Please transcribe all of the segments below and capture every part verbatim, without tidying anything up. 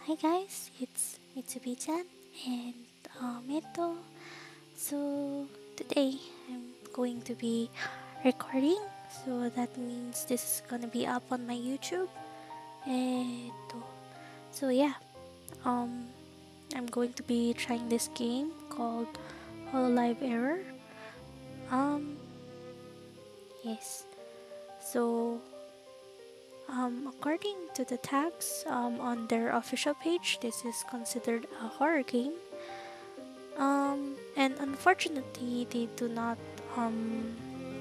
Hi guys, it's Mitsubi-chan and um, Eto. So today I'm going to be recording, so that means this is gonna be up on my YouTube. Eto. So yeah, um, I'm going to be trying this game called Hololive Error. Um, yes. So Um, according to the tags um, on their official page, this is considered a horror game. Um, and unfortunately, they do not um,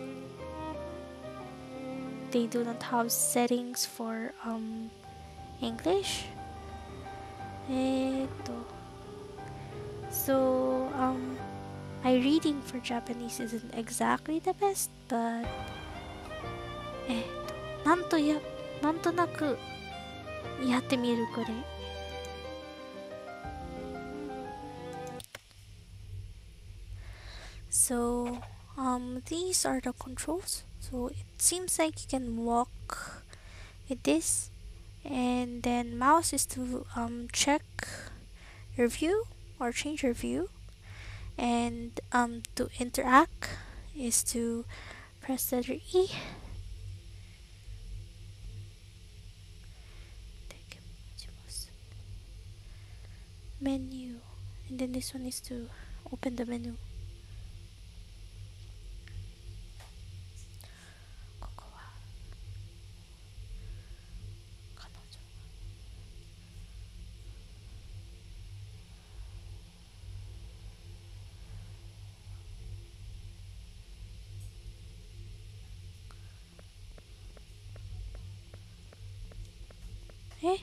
they do not have settings for um, English. Eto. So um, my reading for Japanese isn't exactly the best, but えっと、なんとや、なんとなくやってみるくらい。So um these are the controls. So it seems like you can walk with this, and then mouse is to um check your view or change your view, and um to interact is to press letter E. Menu, and then this one is to open the menu. ここは彼女。え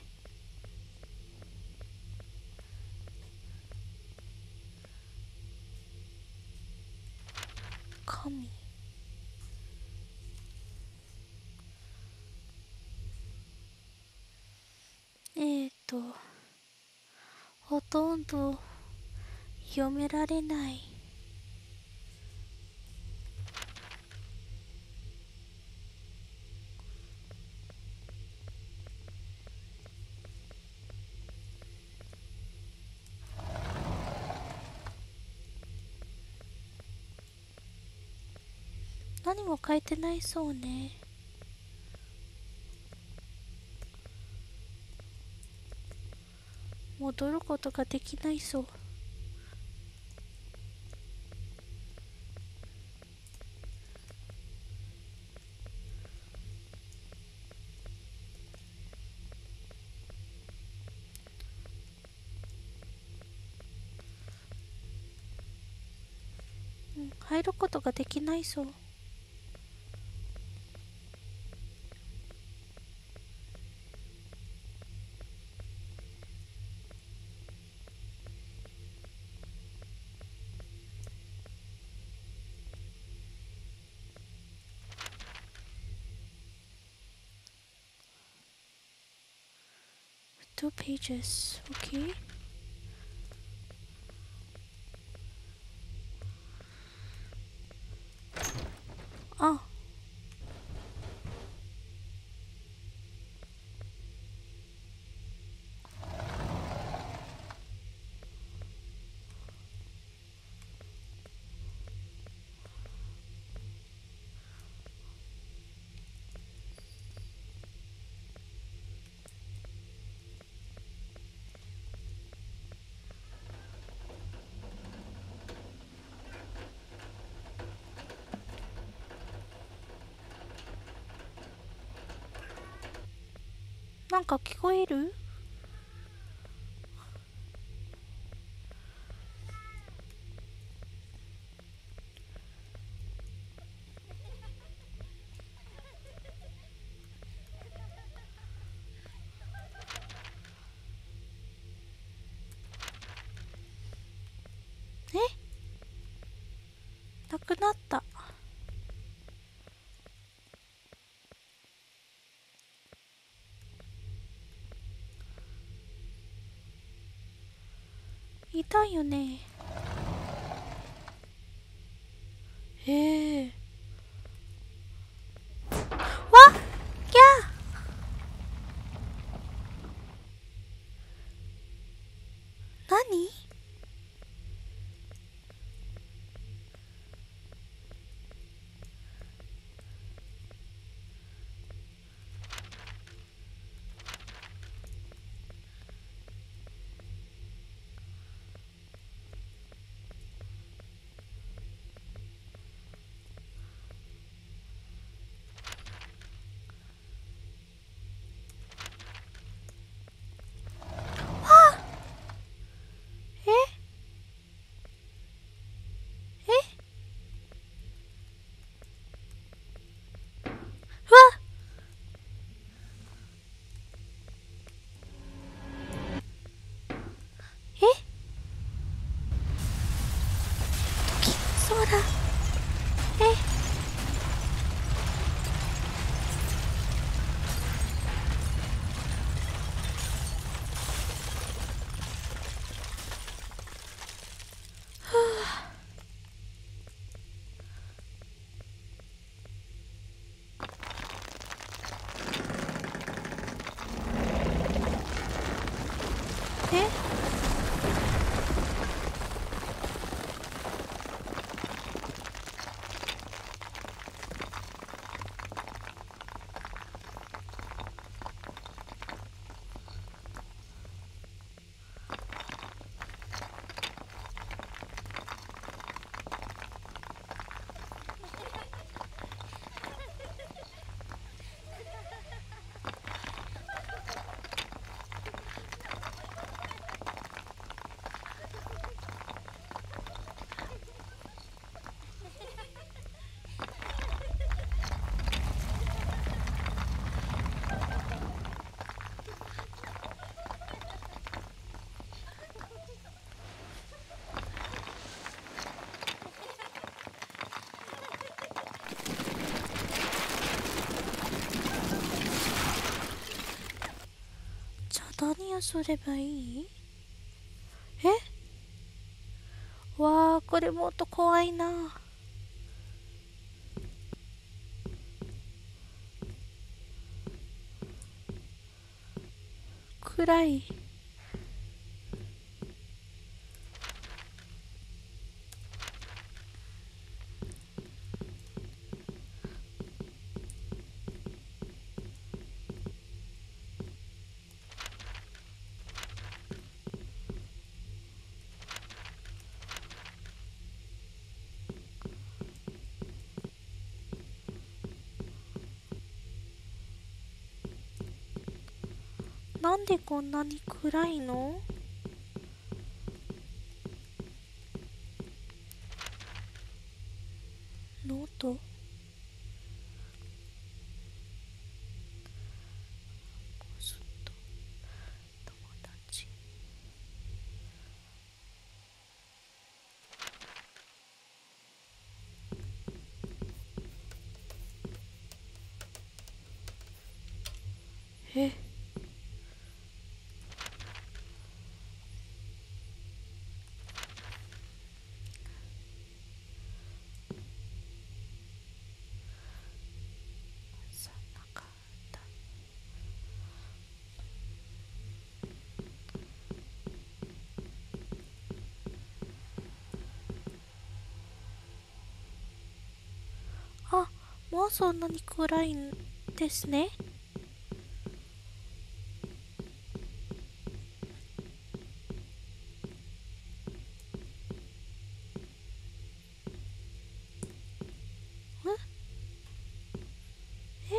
神えーとほとんど読められない。何も書いてないそうね。戻ることができないそう。うん、入ることができないそう。Two pages, okay. あ、なんか聞こえる？え？なくなった。いたよね。へえ。わっ！きゃえ、じゃあ何をすればいい？え、わあ、これもっと怖いな。暗い。なんでこんなに暗いの？ノート。ずっと友達。え、そんなかった。あ、もうそんなに暗いんですね。え、え、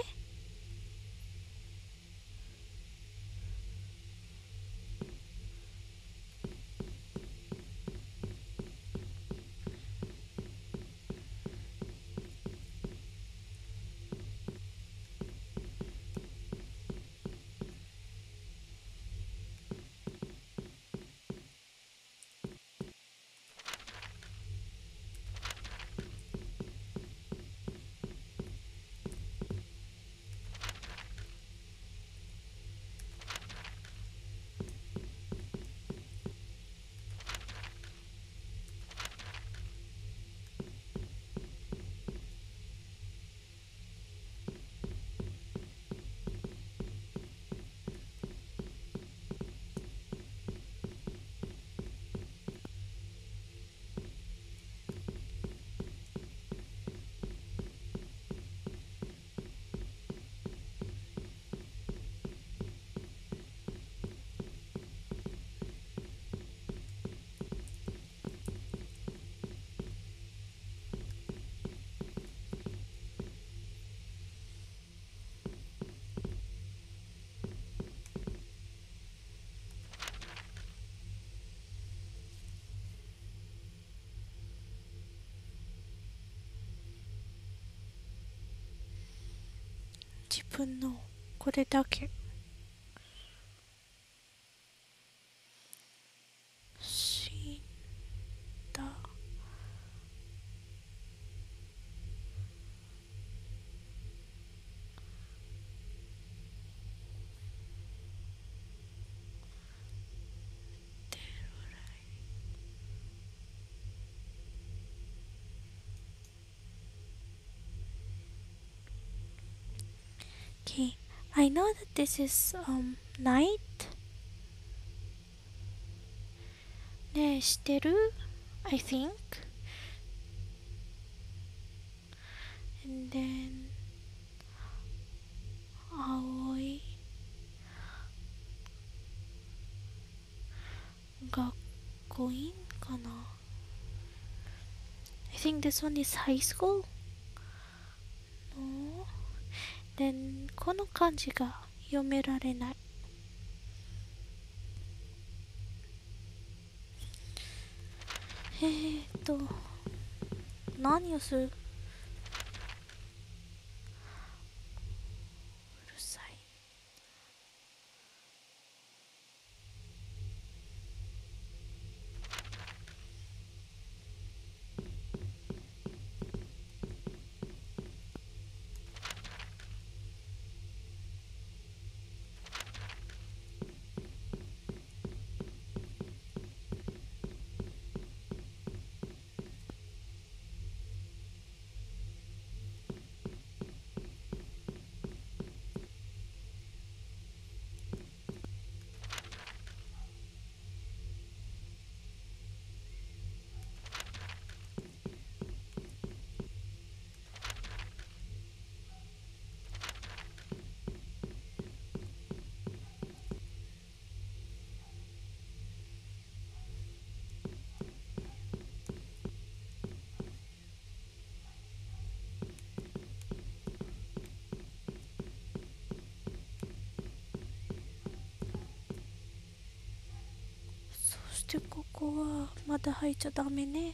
自分のこれだけ。死んだ。Okay, I know that this is um night, ねえ、知ってる？ I think. And then 青い学校院かな。 I think this one is high school. No. Then この漢字が読められない。えーっと何をする？うるさい。そしてここはまだ入っちゃダメね。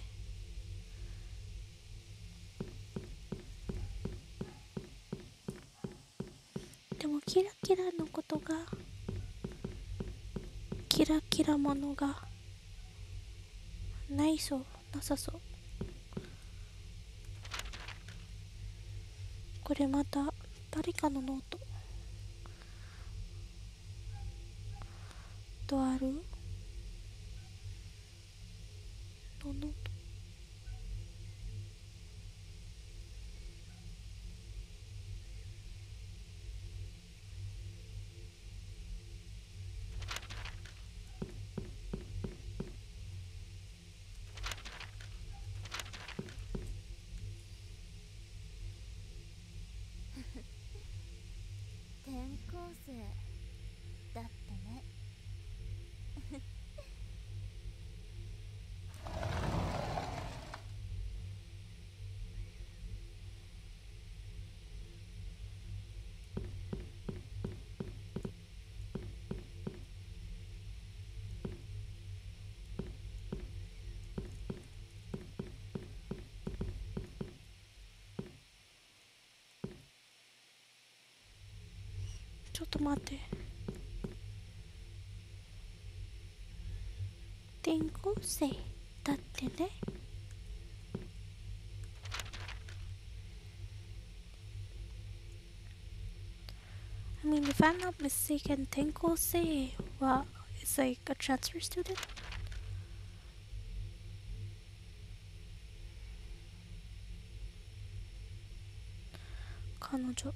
でもキラキラのことが、キラキラものがないそう、なさそう。これまた誰かのノートとあるのノート。 転校生だったね。 ちょっと待って。転校生だってね。I mean, if I'm not mistaken, 転校生は is like a transfer student. 彼女。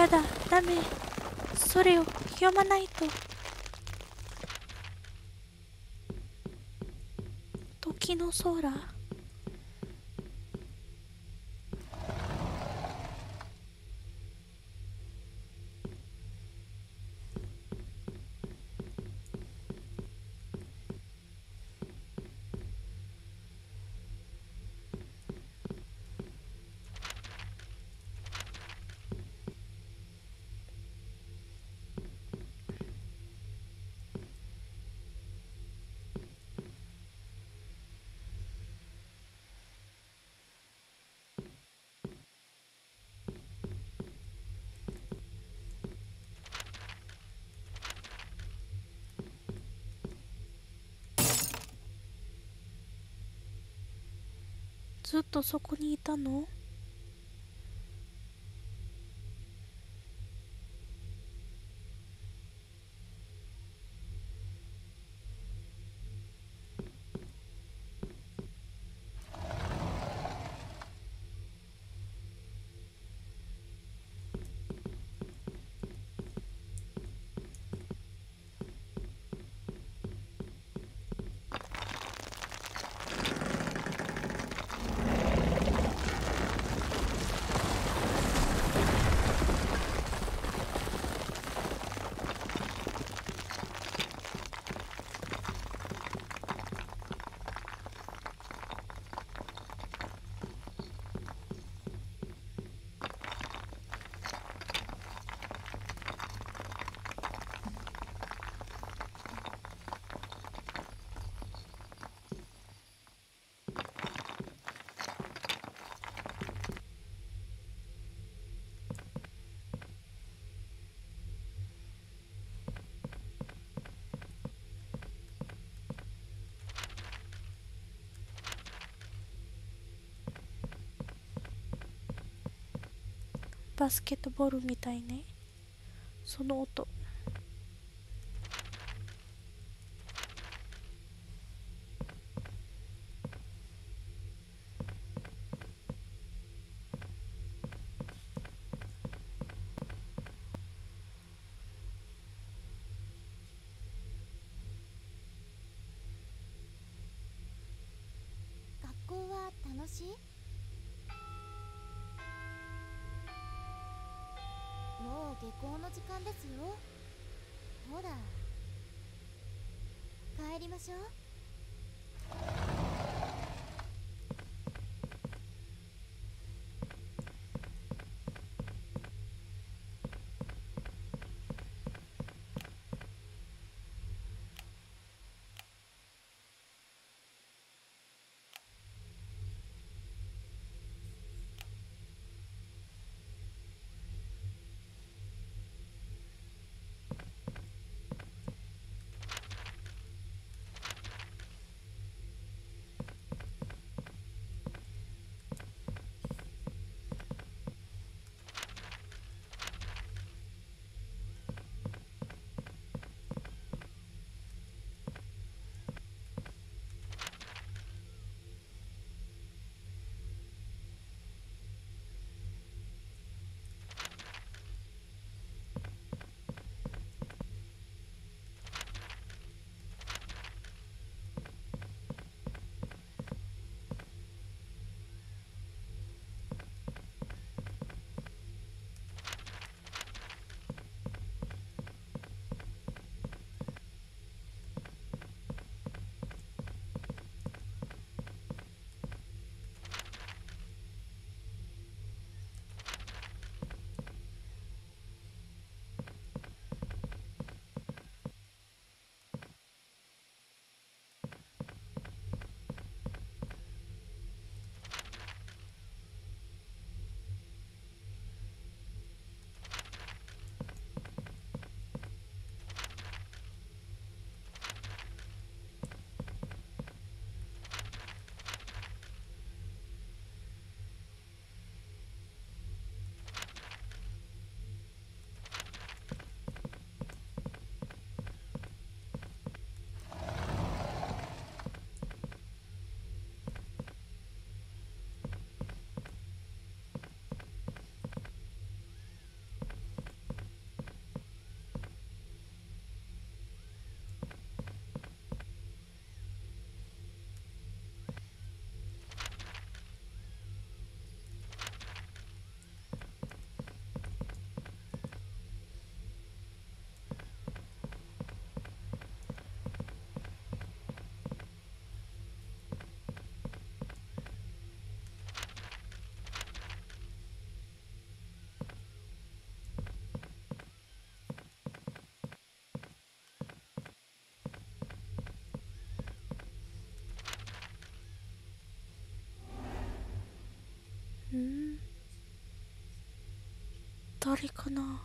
やだ、ダメ。それを読まないと。時の空。ずっとそこにいたの？バスケットボールみたいね。その音。 学校は楽しい？もう下校の時間ですよ。ほら帰りましょう。 誰かな。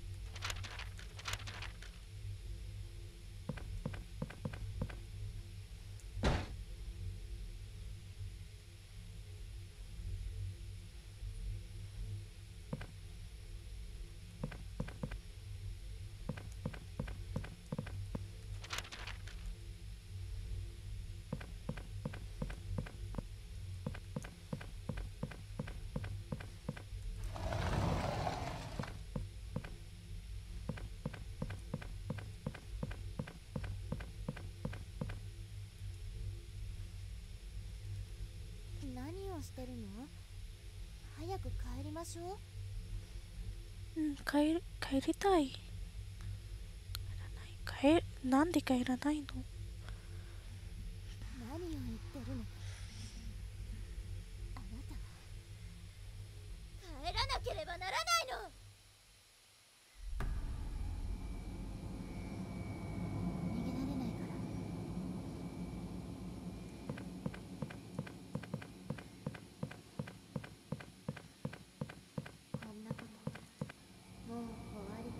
何をしてるの？早く帰りましょう。 うん、帰る、帰りたい。帰る、なんで帰らないの？ 何を言ってるの？あなたは帰らなければならないの。逃げられないから。こんなこともう終わり。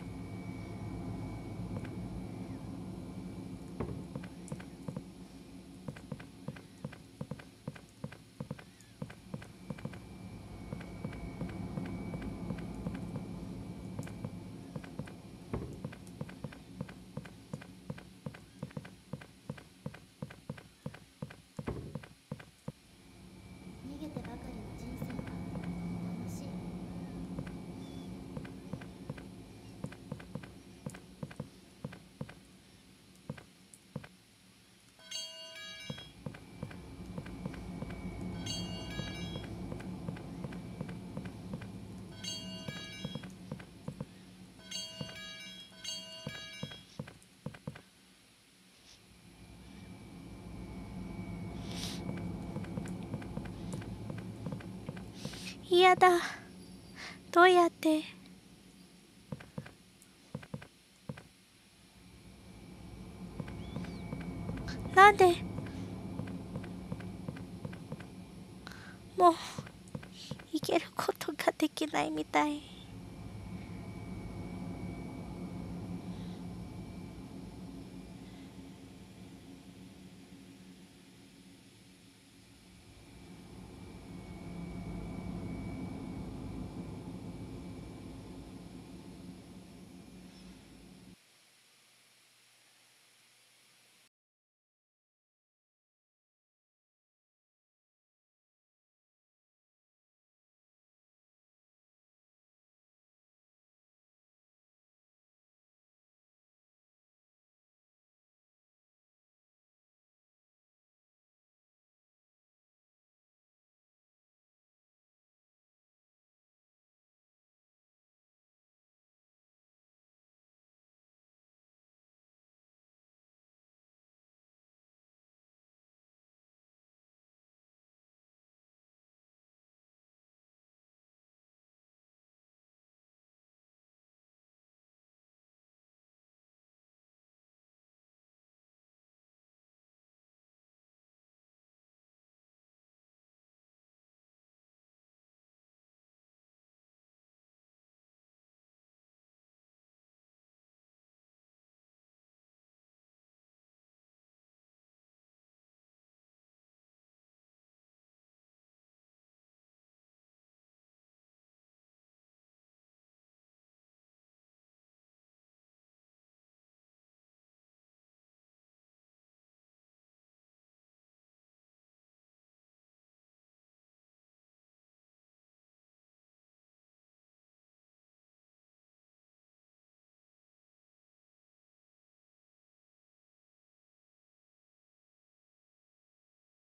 逃げてばかりの人生は楽しい。 嫌だ。どうやって？なんで？もう生きることができないみたい。